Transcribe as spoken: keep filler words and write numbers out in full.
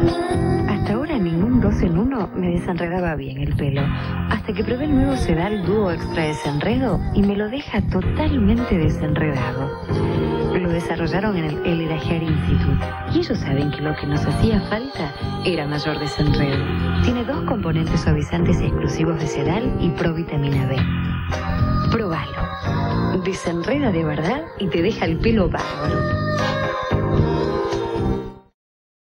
Hasta ahora ningún dos en uno me desenredaba bien el pelo, hasta que probé el nuevo Sedal Dúo Extra Desenredo y me lo deja totalmente desenredado. Lo desarrollaron en el Elida Hair Institute y ellos saben que lo que nos hacía falta era mayor desenredo. Tiene dos componentes suavizantes exclusivos de Sedal y provitamina B. Probalo. Desenreda de verdad y te deja el pelo bárbaro.